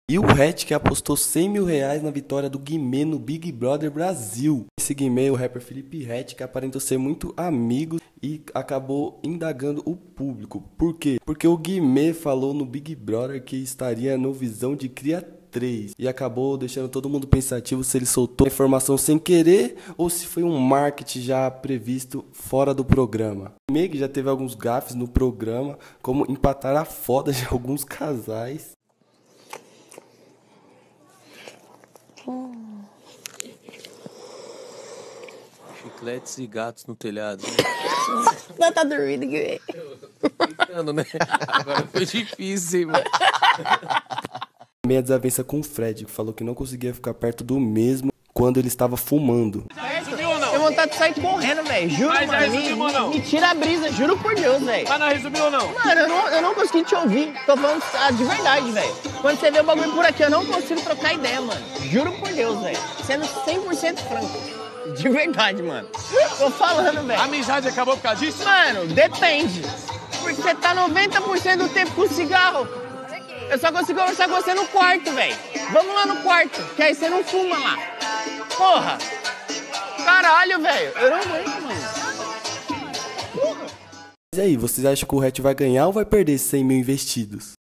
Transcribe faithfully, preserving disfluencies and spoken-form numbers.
E o Hatch que apostou cem mil reais na vitória do Guimê no Big Brother Brasil. Esse Guimê, o rapper Felipe Hatch, que aparentou ser muito amigo e acabou indagando o público. Por quê? Porque o Guimê falou no Big Brother que estaria no Visão de Cria três e acabou deixando todo mundo pensativo se ele soltou a informação sem querer ou se foi um marketing já previsto fora do programa. O Guimê que já teve alguns gafes no programa, como empatar a foda de alguns casais. Chicletes e gatos no telhado. Não tá dormindo aqui, velho. Tentando, né? Agora foi difícil, hein, mano. Meia desavença com o Fred, que falou que não conseguia ficar perto do mesmo quando ele estava fumando. Tenho vontade de sair correndo, velho. Juro, Mas já mano. resumiu ou não? Me, me tira a brisa, juro por Deus, velho. Mas não resumiu ou não? Mano, eu não, eu não consegui te ouvir. Tô falando ah, de verdade, velho. Quando você vê o bagulho por aqui, eu não consigo trocar ideia, mano. Juro por Deus, velho. Sendo cem por cento franco. De verdade, mano. Tô falando, A velho. amizade acabou por causa disso? Mano, depende. Porque você tá noventa por cento do tempo com cigarro. Eu só consigo conversar com você no quarto, velho. Vamos lá no quarto, que aí você não fuma lá. Porra. Caralho, velho. Eu não aguento, mano. Porra. Mas e aí, vocês acham que o Hatch vai ganhar ou vai perder cem mil investidos?